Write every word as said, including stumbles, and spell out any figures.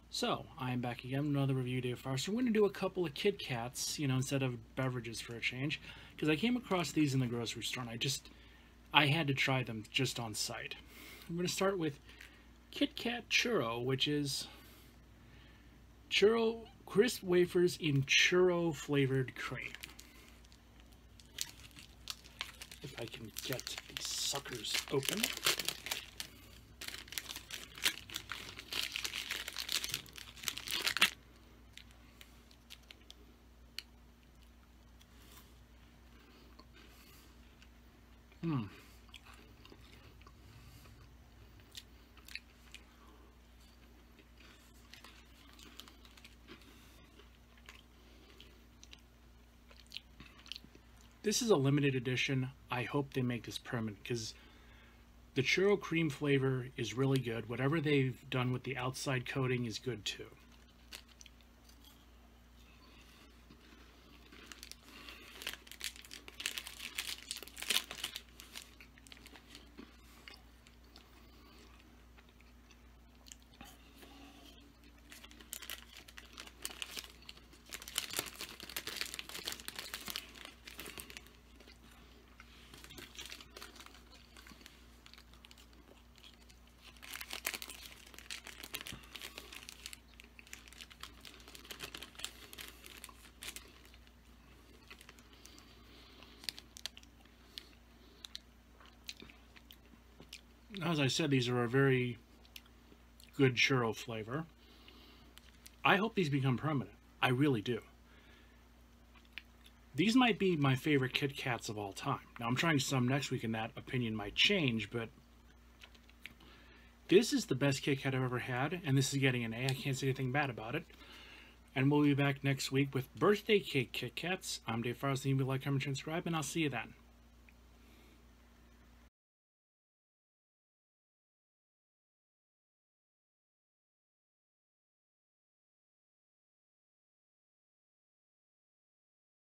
So, I'm back again with another review day for us. We're going to do a couple of Kit Kats, you know, instead of beverages for a change. Because I came across these in the grocery store and I just, I had to try them just on site. I'm going to start with Kit Kat Churro, which is churro crisp wafers in churro flavored cream. If I can get these suckers open. Hmm. This is a limited edition. I hope they make this permanent because the churro cream flavor is really good. Whatever they've done with the outside coating is good too. As I said, these are a very good churro flavor. I hope these become permanent. I really do. These might be my favorite Kit Kats of all time. Now, I'm trying some next week and that opinion might change, but this is the best Kit Kat I've ever had, and this is getting an A. I can't say anything bad about it. And we'll be back next week with birthday cake Kit Kats. I'm Dave Farley. Leave a like, comment, and subscribe, and I'll see you then.